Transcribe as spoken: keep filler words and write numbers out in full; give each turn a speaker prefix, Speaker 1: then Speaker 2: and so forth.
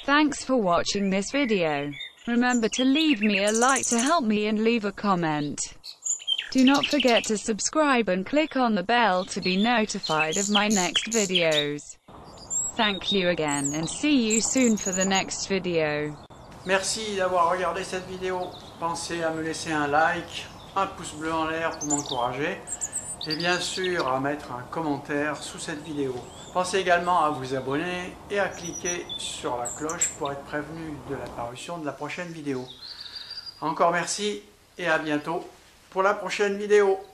Speaker 1: Thanks for watching this video. Remember to leave me a like to help me and leave a comment. Do not forget to subscribe and click on the bell to be notified of my next videos. Thank you again and see you soon for the next video.
Speaker 2: Merci d'avoir regardé cette vidéo. Pensez à me laisser un like, un pouce bleu en l'air pour m'encourager et bien sûr à mettre un commentaire sous cette vidéo. Pensez également à vous abonner et à cliquer sur la cloche pour être prévenu de l'apparition de la prochaine vidéo. Encore merci et à bientôt pour la prochaine vidéo.